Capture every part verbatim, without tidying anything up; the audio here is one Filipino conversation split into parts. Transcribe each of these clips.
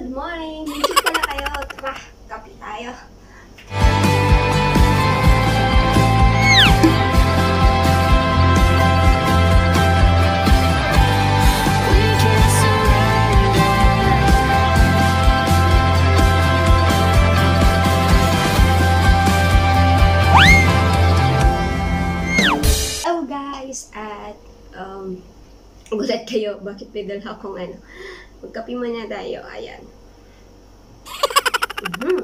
Good morning! Minsan pala kayo. Tara, kape tayo. Hello guys! At um, gulat kayo. Bakit may dala akong ano? Magkape muna tayo. Ayan. Mm-hmm.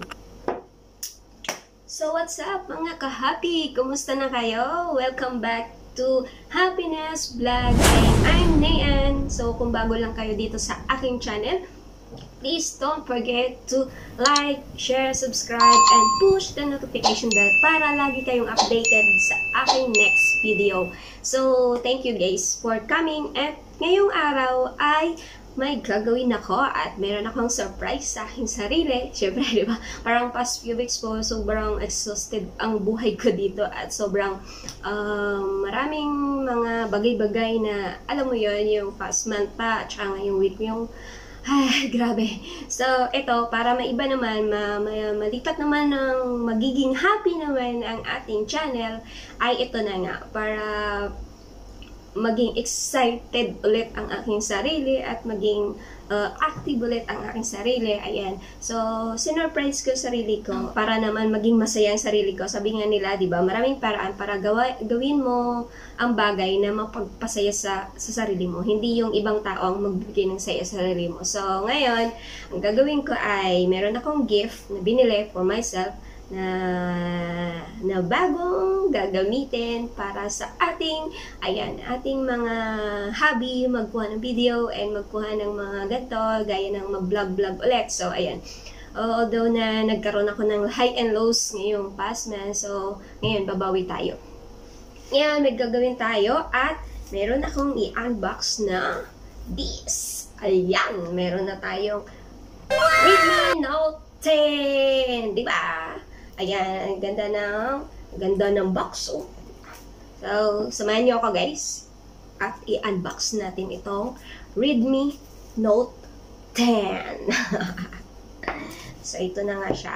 So, what's up mga ka-happy? Kumusta na kayo? Welcome back to Happiness Vlog. And I'm Nayan. So, kung bago lang kayo dito sa aking channel, please don't forget to like, share, subscribe, and push the notification bell para lagi kayong updated sa aking next video. So, thank you guys for coming. At ngayong araw ay may gagawin ako at meron akong surprise sa aking sarili. Siyempre, di ba? Parang past few weeks po, sobrang exhausted ang buhay ko dito at sobrang um, maraming mga bagay-bagay na, alam mo yon yung past month pa at saka ngayong week yung ay, grabe. So, ito, para maiba naman, ma ma malipat naman ng magiging happy naman ang ating channel, ay ito na nga, para maging excited ulit ang aking sarili at maging uh, active ulit ang aking sarili. Ayan. So, sinurprise ko sarili ko para naman maging masaya ang sarili ko. Sabi nga nila, di ba, maraming paraan para gawa, gawin mo ang bagay na mapagpasaya sa, sa sarili mo. Hindi yung ibang tao ang magbigay ng saya sa sarili mo. So, ngayon, ang gagawin ko ay meron akong gift na binili for myself na, na bagong gagamitin para sa ating, ayan, ating mga hobby, magkuha ng video and magkuha ng mga ganito, gaya ng mag-vlog-vlog ulit. So, ayan. Uh, although na nagkaroon ako ng high and lows ngayong past month, so, ngayon, babawi tayo. Ngayon, may gagawin tayo at meron akong i-unbox na this. Ayan, meron na tayong Redmi Note ten, di ba? Ayan, ang ganda ng, ganda ng box, oh. So, samahan niyo ako, guys. At i-unbox natin itong Redmi Note ten. So, ito na nga siya.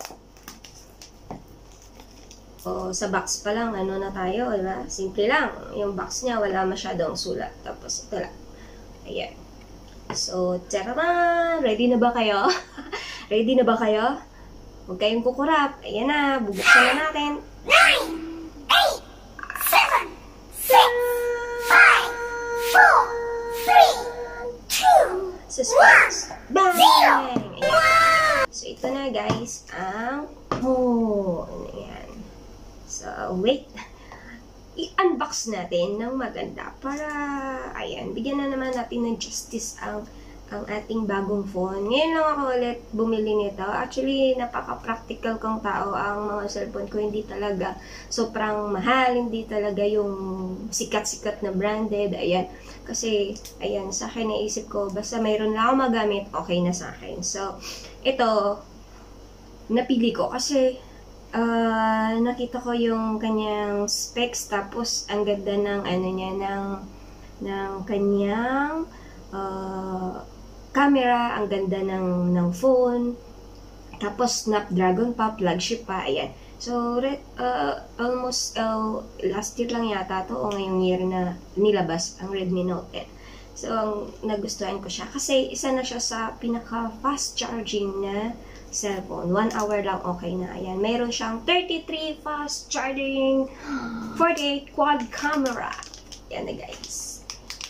O, sa box pa lang, ano na tayo, diba? Simple lang. Yung box niya, wala masyadong sulat. Tapos, ito lang. Ayan. So, tara! Ready na ba kayo? Ready na ba kayo? Huwag kayong kukurap. Ayan na, bubuksan na natin. nine, eight, seven, six, five, four, three, two, suspense. Bang! Ayan. So, ito na guys, ang phone. Ayan. So, wait. I-unbox natin ng maganda para, ayan, bigyan na naman natin ng justice ang ang ating bagong phone. Ngayon lang ako ulit bumili nito. Actually, napaka-practical kong tao. Ang mga cellphone ko hindi talaga sobrang mahal. Hindi talaga yung sikat-sikat na branded. Ayan. Kasi, ayan, sa akin naisip ko, basta mayroon lang ako magamit, okay na sa akin. So, ito, napili ko kasi uh, nakita ko yung kanyang specs. Tapos, ang ganda ng, ano niya, ng, ng kanyang uh, camera, ang ganda ng, ng phone, tapos Snapdragon pa, flagship pa, ayan. So, uh, almost uh, last year lang yata to o ngayong year na nilabas ang Redmi Note ten. So, ang nagustuhan ko siya kasi isa na siya sa pinaka-fast charging na cellphone. One hour lang okay na, ayan. Meron siyang thirty-three fast charging, forty-eight quad camera. Yan na guys.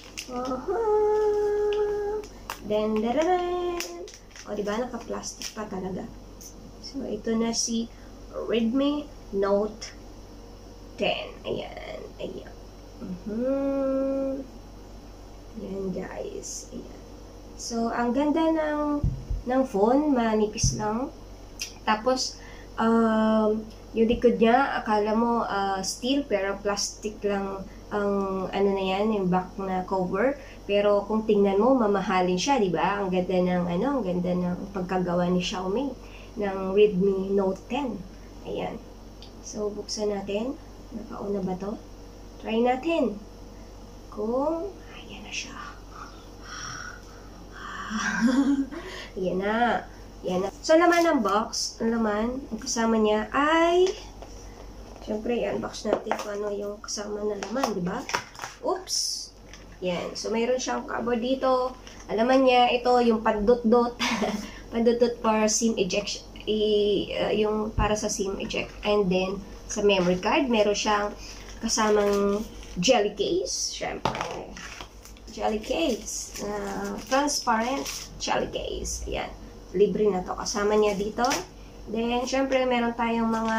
Uh-huh. Then, dararan. O, diba? Naka-plastic pa talaga. So, ito na si Redmi Note ten. Ayan. Ayan. Uh-huh. Ayan, guys. Ayan. So, ang ganda ng, ng phone. Manipis lang. Tapos, um, yung likod niya, akala mo uh, steel, pero plastic lang ang ano na yan, yung back na cover. Pero kung tingnan mo, mamahalin siya, di ba? Ang ganda ng ano, ang ganda ng pagkagawa ni Xiaomi ng Redmi Note ten. Ayan. So, buksan natin. Nakauna ba to? Try natin. Kung, ayan na siya. Yan na. Yan na. So, laman ng box, ang laman, ang kasama niya ay, syempre, i-unbox natin kung ano yung kasama na laman, di ba? Oops! Yan. So, mayroon siyang cardboard dito. Alaman niya, ito yung pandot-dot. Pandot-dot for SIM ejection. I, uh, yung para sa SIM eject. And then, sa memory card, meron siyang kasamang jelly case. Syempre. Jelly case. Uh, transparent jelly case. Ayan. Libre na to. Kasama niya dito. Then, syempre, meron tayong mga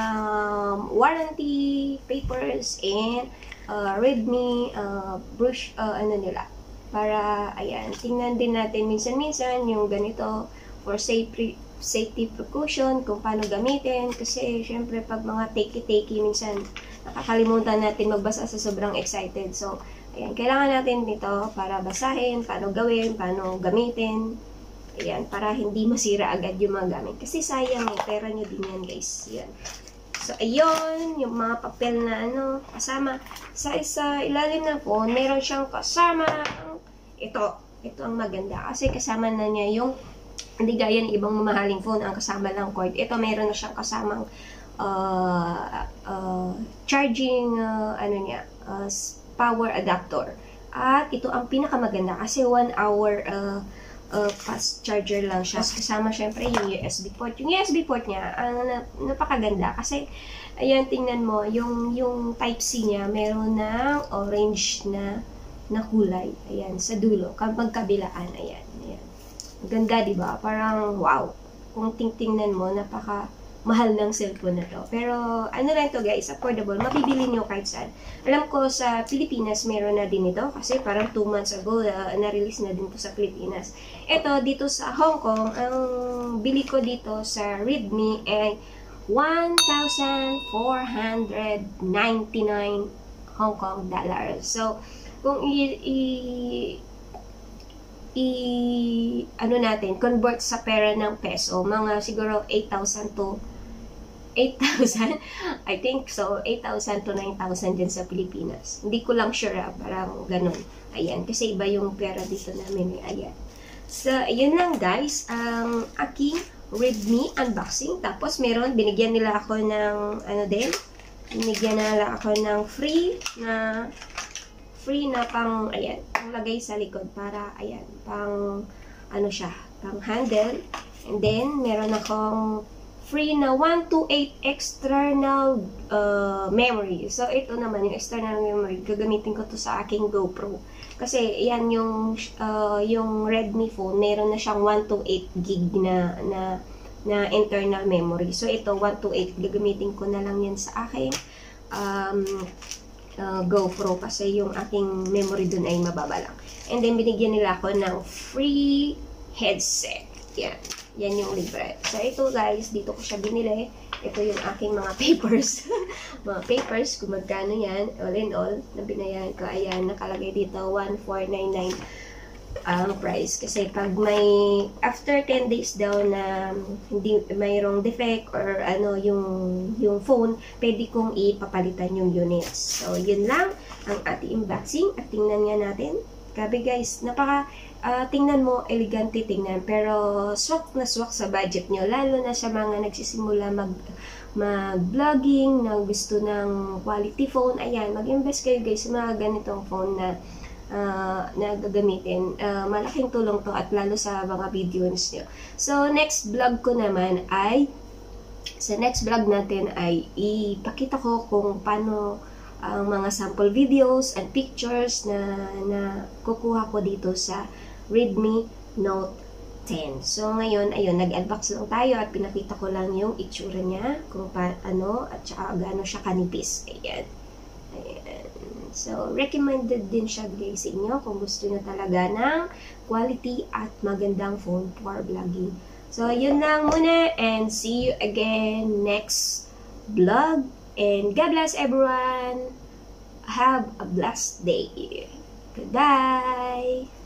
warranty papers and uh, Redmi uh, brush, uh, ano nila. Para, ayan, tingnan din natin minsan-minsan yung ganito for safety, safety precaution, kung paano gamitin. Kasi, syempre, pag mga takey-takey, minsan, nakakalimutan natin magbasa sa sobrang excited. So, ayan, kailangan natin dito para basahin, paano gawin, paano gamitin. Ayan, para hindi masira agad yung mga gamit. Kasi sayang eh, pera nyo din yan guys. Ayan. So, ayun, yung mga papel na ano, kasama. Sa isa ilalim ng phone, meron siyang kasama. Ito, ito ang maganda. Kasi kasama na niya yung, hindi gaya ng ibang mamahaling phone, ang kasama lang cord. Ito, meron na siyang kasamang uh, uh, charging, uh, ano niya, uh, power adapter. At ito ang pinakamaganda kasi one hour uh, Uh, fast charger lang siya. Kasama syempre yung U S B port. Yung U S B port niya, ang uh, napakaganda kasi ayan, tingnan mo, yung yung Type-C niya, meron ng orange na na kulay. Ayan, sa dulo, kapag kabilaan, ayan, ayan. Ganda, di ba? Parang wow. Kung tingtingnan mo, napaka mahal ng cellphone na to. Pero, ano lang to guys, affordable. Mabibili nyo kahit saan. Alam ko sa Pilipinas, meron na din ito. Kasi parang two months ago, uh, na-release na din to sa Pilipinas. Ito, dito sa Hong Kong, ang bili ko dito sa Redmi ay one thousand four hundred ninety-nine Hong Kong dollars. So, kung i... i i ano natin, convert sa pera ng peso, mga siguro eight thousand to eight thousand, I think so, eight thousand to nine thousand din sa Pilipinas. Hindi ko lang sure, ah, parang ganun. Ayan, kasi iba yung pera dito namin, eh. Ayan. So, ayun lang guys, ang aking Redmi unboxing. Tapos, meron, binigyan nila ako ng, ano din, binigyan nila ako ng free na free na pang, ayan, pang lagay sa likod para, ayan, pang, ano siya, pang handle. And then, meron akong free na one twenty-eight external uh, memory. So, ito naman, yung external memory, gagamitin ko to sa aking GoPro. Kasi, yan yung, uh, yung Redmi phone, meron na siyang one twenty-eight gig na, na, na internal memory. So, ito, one twenty-eight, gagamitin ko na lang yan sa aking, um, Uh, GoPro kasi yung aking memory dun ay mababa lang. And then, binigyan nila ako ng free headset. Yan. Yan yung libre. So, ito guys, dito ko siya binili. Ito yung aking mga papers. mga papers, kung magkano yan. All in all, na binayan ko. Ayan, nakalagay dito, one four nine nine ang price. Kasi pag may, after ten days daw na hindi mayroong defect or ano yung yung phone, pwede kong ipapalitan yung units. So, yun lang ang ating unboxing. At tingnan nga natin. Grabe guys, napaka uh, tingnan mo, elegante tingnan. Pero swak na swak sa budget nyo. Lalo na sa mga nagsisimula mag mag-vlogging, na gusto ng quality phone. Ayan, mag-invest kayo guys sa mga ganitong phone na Uh, na gagamitin. Uh, malaking tulong to at lalo sa mga videos nyo. So, next vlog ko naman ay sa next vlog natin ay ipakita ko kung paano ang mga sample videos and pictures na, na kukuha ko dito sa Redmi Note ten. So, ngayon, ayun, nag-unbox lang tayo at pinakita ko lang yung itsura niya, kung paano at saka gaano siya kanipis. Ayan. Ayan. So, recommended din siya guys sa inyo kung gusto nyo talaga ng quality at magandang phone for vlogging. So, yun lang muna and see you again next vlog. And God bless everyone. Have a blessed day. Goodbye!